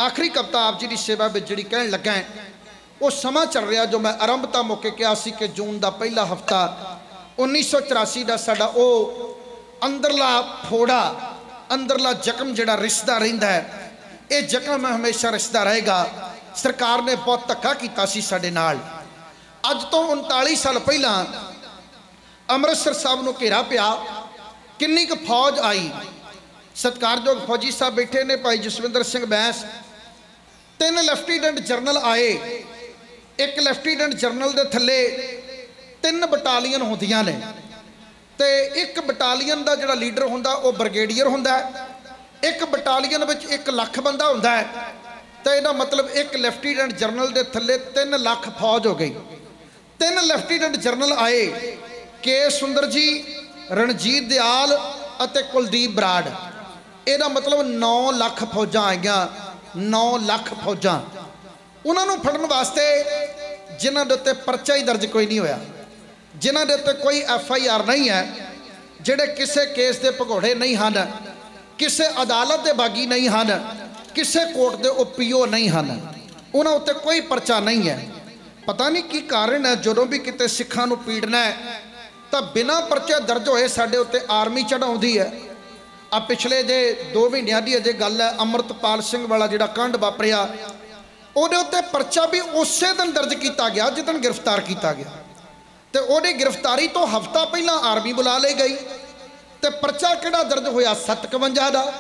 आखिरी कविता आप जी की सेवा में जी कह लगा है वो समा चल रहा जो मैं आरंभता मौके कहा सी कि जून का पहला हफ्ता 1984 का साडा वो अंदरला फोड़ा अंदरला जख्म जिहड़ा रिसदा रहिंदा है ये जख्म हमेशा रिसदा रहेगा। सरकार ने बहुत धक्का किया सी साडे नाल। अज तो 39 साल पहला अमृतसर साहब नूं घेरा पिया किन्नी क फौज आई। सत्कारयोग फौजी साहब बैठे ने भाई जसविंदर सिंह बैंस 3 लैफ्टिनेंट जनरल आए। एक लैफ्टिनेंट जनरल के थले 3 बटालियन होंदियां ने ते एक बटालियन का जिहड़ा लीडर हुंदा वो ब्रिगेडियर हुंदा है। एक बटालियन विच 1 लाख बंदा हुंदा है तो इहदा मतलब एक लैफ्टिनेंट जनरल के थले 3 लाख फौज हो गई। 3 लैफ्टिनेंट जनरल आए के सुंदर जी रणजीत दयाल अते कुलदीप बराड़। ਇਹਦਾ मतलब 9 लाख फौजा आईया 9 लाख फौजा उन्होंने फड़न वास्ते जिन्हों के उत्ते परचा ही दर्ज कोई नहीं होया जिन्हों के उत्ते कोई FIR नहीं है जिहड़े किसी केस के भगौड़े नहीं हैं किसी अदालत के बागी नहीं हैं किसी कोर्ट के PO नहीं हैं उन्होंने उत्ते कोई परचा नहीं है। पता नहीं की कारण है जो भी किते सिखां नूं पीड़ना है तो बिना परचे दर्ज होए साडे उत्ते आर्मी चढ़ाउंदी है। आ पिछले जे 2 महीनों की अजे गल है अमृतपाल सिंह वाला जिहड़ा कांड वापरिया उहदे उत्ते परचा भी उस दिन दर्ज किया गया जिस दिन गिरफ्तार किया गया तो उहदी गिरफ्तारी तो हफ्ता पहला आर्मी बुला ली गई तो परचा किहड़ा दर्ज होया 57 का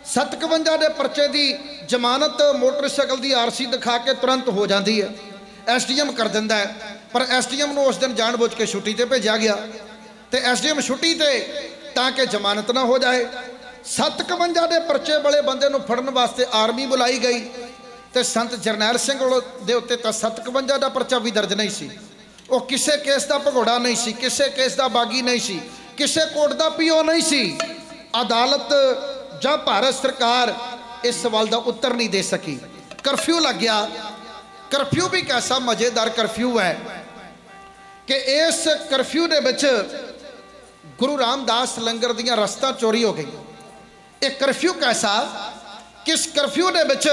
57 के परचे की जमानत मोटरसाइकिल की RC दिखा के तुरंत हो जाती है। SDM कर दिंदा है पर SDM नूं उस दिन जानबूझ के छुट्टी ते भेजा गया तो SDM छुट्टी ते ताकि जमानत ना हो जाए। 57 के परचे वाले बंदे नूं फड़न वास्ते आर्मी बुलाई गई तो संत जरनैल सिंह दे उत्ते तां 57 का परचा भी दर्ज नहीं सी। वो किसी केस का भगौड़ा नहीं सी किसी केस का बागी नहीं सी किसी कोर्ट का PO नहीं सी। अदालत जां भारत सरकार इस सवाल का उत्तर नहीं दे सकी। करफ्यू लग गया। करफ्यू भी कैसा मज़ेदार करफ्यू है कि इस करफ्यू दे विच गुरु रामदास लंगर दियां रस्तां चोरी हो गई। एक करफ्यू कैसा किस करफ्यू दे विच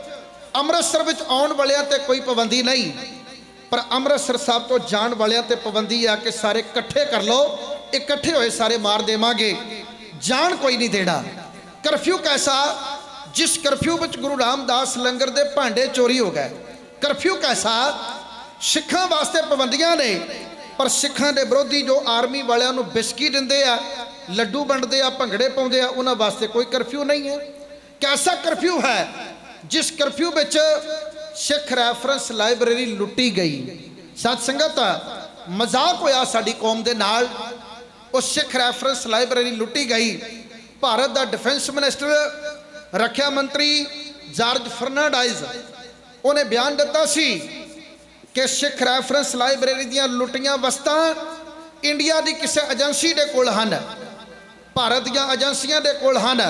अमृतसर विच आउण वालियां ते कोई पाबंदी नहीं पर अमृतसर साहब तो जाण वालियां ते पाबंदी आ कि सारे इकट्ठे कर लो इकट्ठे होए सारे मार देवांगे जान कोई नहीं देना। करफ्यू कैसा जिस करफ्यू विच गुरु रामदास लंगर दे भांडे चोरी हो गए। करफ्यू कैसा सिखां वास्ते पाबंदियां ने पर सिखां दे विरोधी जो आर्मी वालियां नूं बिस्की दिंदे आ लड्डू वंडदे आ भंगड़े पाउंदे आ उन्हां वास्ते कोई करफ्यू नहीं है। कैसा करफ्यू है जिस करफ्यू विच सिख रैफरेंस लाइब्रेरी लुटी गई। सत संगत मजाक होया साडी कौम दे नाल। उस सिख रैफरेंस लाइब्रेरी लुटी गई। भारत का डिफेंस मिनिस्टर रक्षा मंत्री जॉर्ज फर्नांडाइज उन्हें बयान दिता सी कि सिख रैफरेंस लाइब्रेरी दियां लुटियां वस्तां इंडिया की किसी एजेंसी के कोल हन भारत दियां एजेंसियां दे कोल हन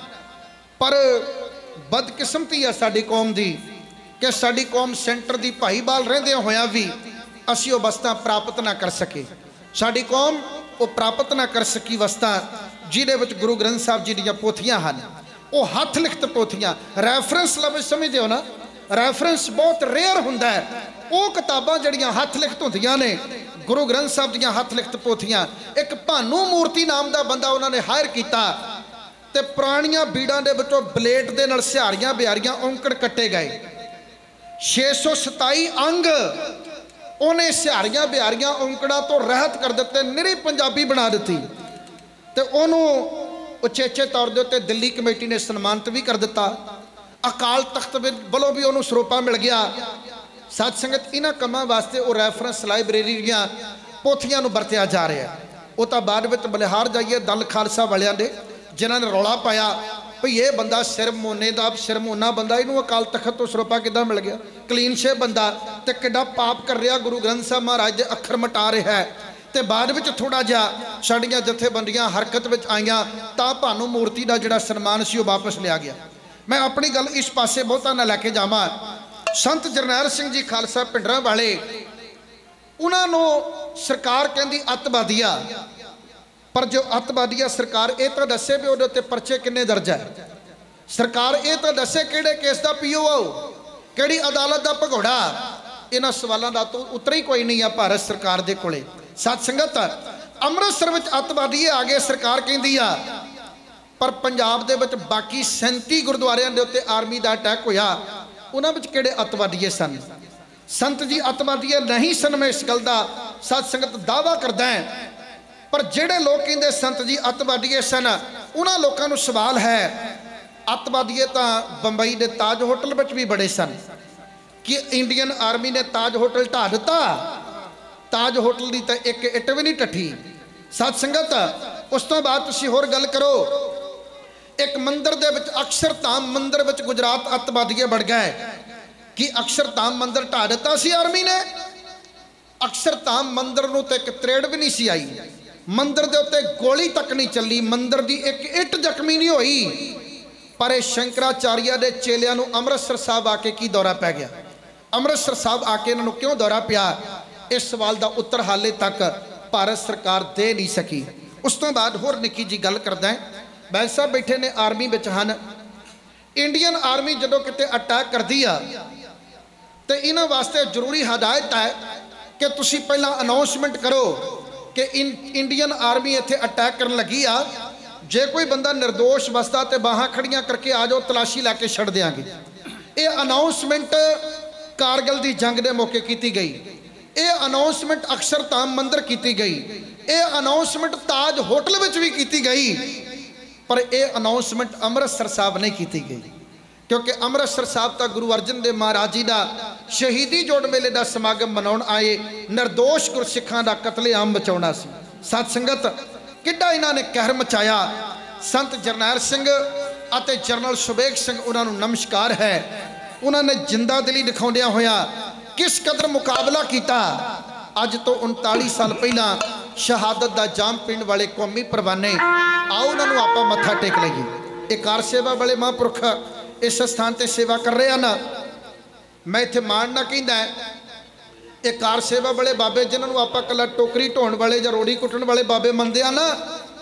पर बदकिस्मती है साडी कौम दी कि साडी कौम सेंटर की भाईवाल रहिंदे होया भी असीं वो वस्तां प्राप्त ना कर सके। साडी कौम वो प्राप्त ना कर सकी वस्तां जिहदे विच गुरु ग्रंथ साहब जी दीयां पोथियां हन वो हथ लिखत पोथियां। रैफरेंस लफ्ज़ समझदे हो ना रैफरेंस बहुत रेयर हुंदा है। वो किताबां जिहड़ियां हथ लिखत हुंदियां ने गुरु ग्रंथ साहब दीयां हथ लिखत पोथियां। एक भानू मूर्ति नाम का बंदा उन्होंने हायर किया ते पुरानियां बीड़ां दे विचों ब्लेड दे नाल सिहारियां बिहारियां औंकड़ कट्टे गए। 627 अंग उन्हें सिहारियां बिहारियां औंकड़ा तो रहत कर दिते निरी पंजाबी बना दी तो उन्होंने उचेचे तौर के उत्ते दिल्ली कमेटी ने सन्मानित भी कर दिता। अकाल तख्त वालों भी उन्होंने सरोपा मिल गया। सत संगत इन्हां कामां वास्ते वो रैफरेंस लाइब्रेरी दीयां पोथियां नूं वरतिया जा रहा है। वो तो बाद में बलिहार जाइए दल खालसा वालियां दे जिन्हां ने रौला पाया भई ये बंदा सिर मोने का सिर मोना बंदा इनू अकाल तख्त तो सरोपा किदां मिल गया क्लीन शेव बंदा तो किड्डा पाप कर रहा गुरु ग्रंथ साहब महाराज के अखर मटा रहा है। तो बाद में थोड़ा जिहा साडियां जथेबंदियां हरकत में आईयां तां भानू मूर्ति का जिहड़ा सन्मान सी वापस लिया गया। मैं अपनी गल इस पासे बहुता ना लैके जावां। संत जरनैल सिंह जी खालसा पिंडरां वाले उन्होंने सरकार कहती अतवादिया पर जो अतवादिया सरकार ये तो दसे भी वो परचे किन्ने दर्ज है सरकार ये तो दसे किहड़े केस का पीओ आओ, किहड़ी अदालत का भगौड़ा। इन्हां सवालों का तो उत्तर ही कोई नहीं है भारत सरकार दे कोले। सत संगत, अमृतसर में अतवादी आ गए, सरकार कहती आ, पर पंजाब दे विच बाकी 37 गुरुद्वारियां दे उत्ते आर्मी का अटैक होया, उन्हां विच किहड़े अतवादी सन? संत जी अतवादी नहीं सन। मैं इस गल का सत संगत दावा करदा है, पर जिहड़े लोग कहंदे संत जी अतवादी सन, उन्हां लोकां नूं सवाल है, अतवादी तां बंबई के ताज होटल में भी बड़े सन कि इंडियन आर्मी ने ताज होटल ढा दिता? ताज होटल की तो एक इट भी नहीं टठी। सत संगत, उस तो बाद तुसीं होर गल करो, एक मंदिर दे विच अक्षरधाम मंदिर विच गुजरात अतवादी बढ़ गए कि अक्षरधाम मंदिर ढा दिता सी आर्मी ने? अक्षरधाम मंदिर नूं ते एक त्रेड़ भी नहीं सी आई, मंदिर दे उत्ते गोली तक नहीं चली, मंदिर दी एक इट जख्मी नहीं होई। पर शंकराचार्य के चेलियां नूं अमृतसर साहब आके की दौरा पै गया? अमृतसर साहब आके इन्हां नूं क्यों दौरा पिया? इस सवाल का उत्तर हाले तक भारत सरकार दे नहीं सकी। उस तो बाद होर निक्की जी गल करदा है, बैल साहब बैठे ने आर्मी विच हन, इंडियन आर्मी जदों किते अटैक करदी आ तो इन्हां वास्ते जरूरी हदायत है कि तुसीं पहला अनाउंसमेंट करो कि इंडियन आर्मी इत्थे अटैक करन लगी आ, जे कोई बंदा निर्दोष वसदा तो बाहां खड़ियां करके आ जाओ, तलाशी लैके छड़ देंगे। ये अनाउंसमेंट कारगिल की जंग के मौके की गई, ये अनाउंसमेंट अक्षरधाम मंदिर की गई, ये अनाउंसमेंट ताज होटल में भी की गई, पर यह अनाउंसमेंट अमृतसर साहब नहीं की गई, क्योंकि अमृतसर साहब तो गुरु अर्जन देव महाराज जी का शहीदी जोड़ मेले का समागम मनाउण आए, निर्दोष गुरसिखां का कतलेआम बचाउणा सी। सत संगत, किड्डा इन्हां ने कहर मचाया। संत जरनैल सिंह अते जनरल सुबेग सिंह उन्होंने नमस्कार है, उन्होंने जिंदा दिली दिखाउंदियां होया किस कदर मुकाबला किया। अज तो 39 साल पहला शहादत का जाम पीण वाले कौमी परवाने, आओ उन्होंने आप मत्था टेक लईए। एक कार सेवा वाले महापुरख इस स्थान पर सेवा कर रहे हैं ना, मैं इत्थे मान ना कहंदा है, एक कार सेवा वाले बाबे जिन्होंने आप कला टोकरी ढोण वाले या रोड़ी कुटण वाले बाबे मनते हैं ना,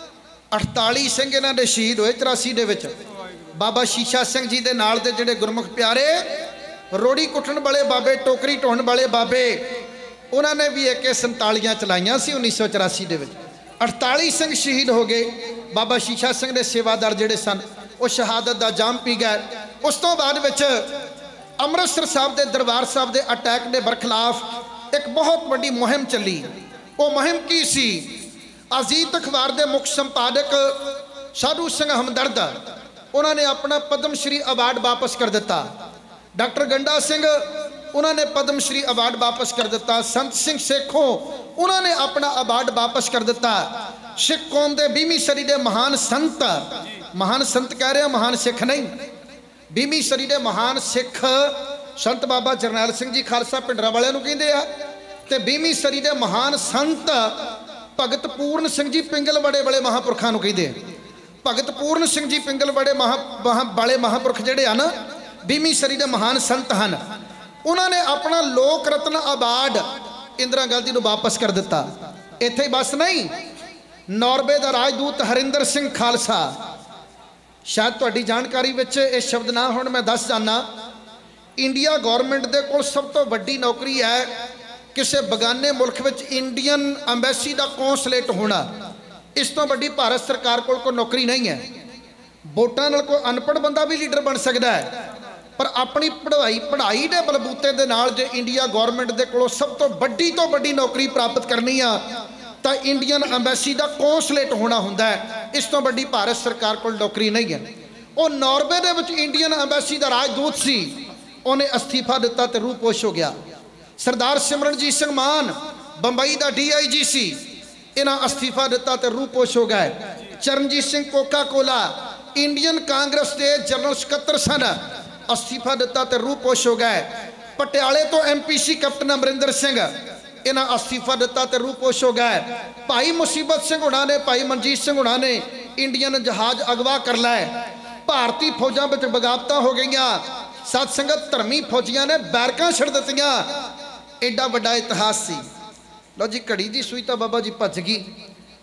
48 सिंह इन्हां दे शहीद होए 84 दे विच। बाबा शीशा सिंह जी दे नाल दे जिहड़े गुरमुख प्यारे रोड़ी कुटण वाले बाबे, टोकरी ढोण वाले बाबे, उन्होंने भी AK-47 चलाइयां सी 1984 दे विच। 48 सिंह शहीद हो गए। बाबा शीशा सिंह दे सेवादार जिहड़े सन वो शहादत का जाम पी गए। उस तो बाद विच अमृतसर साहब के दरबार साहब के अटैक के बरखिलाफ एक बहुत बड़ी मुहिम चली। वो मुहिम की सी? अजीत अखबार के मुख्य संपादक साधु सिंह हमदर्द उन्होंने अपना पद्म श्री अवार्ड वापस कर दिता। डॉक्टर गंडा सिंह उन्होंने पद्म श्री अवार्ड वापस कर दिता। संत सिंह सेखों उन्होंने अपना अवार्ड वापस कर दिता। सिख कौम के 20वीं सदी के महान संत कह रहे हैं, महान सिख नहीं, 20वीं सदी के महान सिख संत बाबा जरनैल सिंह जी खालसा पिंडरा वाले कहते हैं, तो 20वीं सदी के महान संत भगत पूर्ण सिंह जी पिंगल बड़े बड़े महापुरखों कहते हैं। भगत पूर्ण सिंह जी पिंगल बड़े बड़े महापुरख जोड़े हैं ना, 20वीं सदी के महान संत हैं, उन्होंने अपना लोक रत्न अवार्ड इंदिरा गांधी को वापस कर दिता। इत्थे बस नहीं, नॉर्वे का राजदूत हरिंदर सिंह खालसा, शायद तुहाडी जानकारी विच ये शब्द ना होण, मैं दस जाना, इंडिया गौरमेंट दे कोल सब तो वड्डी नौकरी है किसी बगाने मुल्क विच इंडियन अंबैसी का कौंसलेट होना। इस तो वड्डी भारत सरकार कोल नौकरी नहीं है। वोटां नाल कोई अनपढ़ बंदा भी लीडर बन सकता है, पर अपनी पढ़ाई के बलबूते दे नाल जे इंडिया गौरमेंट दे कोल सब तो वड्डी नौकरी प्राप्त करनी आ तो इंडियन अंबैसी का कौंसलेट होना हुंदा है। इस तो वड्डी भारत सरकार कोल नौकरी नहीं है। वो नॉर्वे दे विच इंडियन अंबैसी का राजदूत सी, उन्हें अस्तीफा दिता तो रूपोश हो गया। सरदार सिमरनजीत सिंह मान बंबई का DIG सी, इन्हें अस्तीफा दिता तो रूपोश हो गए। Charanjit Singh Coca Cola Indian Congress के जनरल सकत्तर सन, अस्तीफा दिता तो रूपोश हो गए। पटियाले तो MPC कैप्टन अमरिंदर सिंह, इन्हें अस्तीफा दिता तो रूपोश हो गए। भाई मुसीबत सिंह हुणा ने, भाई मनजीत सिंह हुणा ने इंडियन जहाज अगवा कर लाए। भारतीय फौजां विच बगावतां हो गई। सत संगत, धर्मी फौजियां ने बैरकां छड़ दित्तियां। एडा वड्डा इतिहास सी। लो जी, घड़ी की सूई तो बाबा जी भज गई।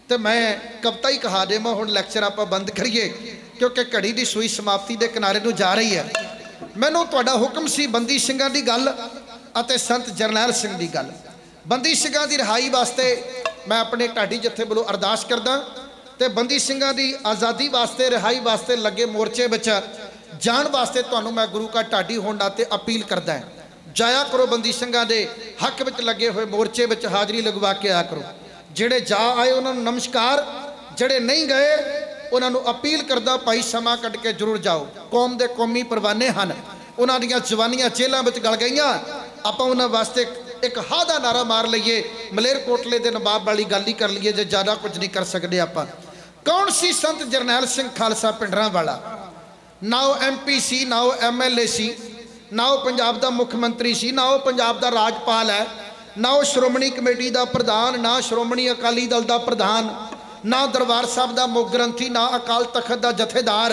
तो मैं कविता ही कहा देवां हुण लैक्चर आप बंद करिए क्योंकि घड़ी की सूई समाप्ति के किनारे नूं जा रही है। मैनूं तुहाडा हुक्म सी बंदी सिंघां दी गल अते संत जरनैल सिंह दी गल। बंदी सिंघां दी रिहाई वास्ते मैं अपने ढाडी जत्थे वालों अरदास करदा ते बंदी सिंघां दी आज़ादी वास्ते रिहाई वास्ते लगे मोर्चे विच जाण वास्ते तुहानूं मैं गुरु का ढाडी होण नाते अपील करदा है। जाया करो बंदी सिंघां दे हक विच लगे हुए मोर्चे विच हाज़री लगवा के आया करो। जिहड़े जा आए उन्हां नूं नमस्कार, जिहड़े नहीं गए उन्होंने अपील करदा भाई समा कट के जरूर जाओ। कौम के कौमी परवाने हैं, उन्हों दियां जवानियां जेलों में गल गई। आप उन्होंने वास्ते एक हा दा नारा मार लीए, मलेरकोटले के नवाब वाली गल ही कर लीए, जो ज़्यादा कुछ नहीं कर सकते। आप कौन सी संत जरनैल सिंह खालसा पिंडरां वाला, ना वो MP सी, ना वो MLA सी, ना वो पंजाब का मुख्यमंत्री सी, ना वो पंजाब का राजपाल है, ना वो श्रोमणी कमेटी का प्रधान, ना श्रोमणी अकाली दल का प्रधान, ना दरबार साहब का मुख ग्रंथी, ना अकाल तखत का जथेदार।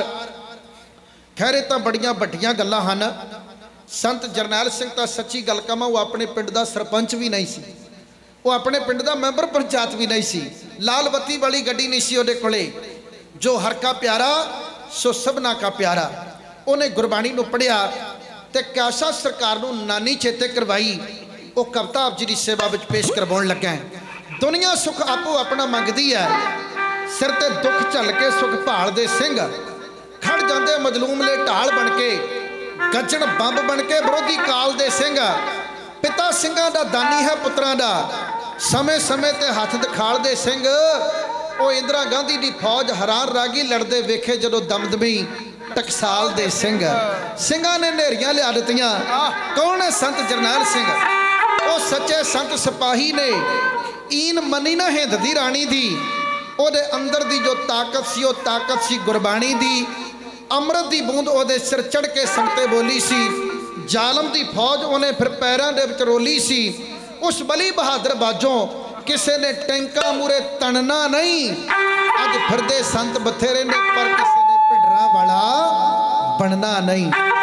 खैर तो बड़िया वड्डियां गल्लां हन। संत जरनैल सिंह तो सच्ची गल कहां वो अपने पिंड का सरपंच भी नहीं सी, वो अपने पिंड का मैंबर पंचायत भी नहीं सी, लाल बत्ती वाली गड्डी नहीं सी उहदे कोले। जो हर का प्यारा सो सबना का प्यारा। उन्हें गुरबाणी नूं पढ़िया ते कैसा सरकार नूं नानी चेते करवाई, वो कविता आप जी की सेवा में पेश करवाउण लगा है। दुनिया सुख आपो अपना मंगदी है, सिर ते दुख झल के सुख भाल दे सिंह, खड़ जाते मजलूम ले ढाल बन के, गजन बंब बन के विरोधी काल दे सिंह। पिता सिंघां दा दानी है पुत्रां दा, समय समय ते हथ दिखाल दे सिंह। वो इंदिरा गांधी की फौज हैरान रह गई लड़ते वेखे जदों दमदमी टकसाल दे सिंह। सिंघां ने नेरियां लिया दित्तियां। कौन है संत जरनैल सिंह? वो सच्चे संत सिपाही ने ईन मनी ना हिंद दी राणी दी। ओदे अंदर दी जो ताकत सी, वो ताकत सी गुरबाणी दी। अमृत दी बूंद ओदे सिर चढ़ के संगते बोली सी। जालम दी फौज उन्हें फिर पैरों दे विच रोली सी। उस बली बहादुर बाजों किसी ने टैंका मूरे तनना नहीं। अज फिरदे संत बथेरे ने पर किसी ने भिंडरां वाला बनना नहीं।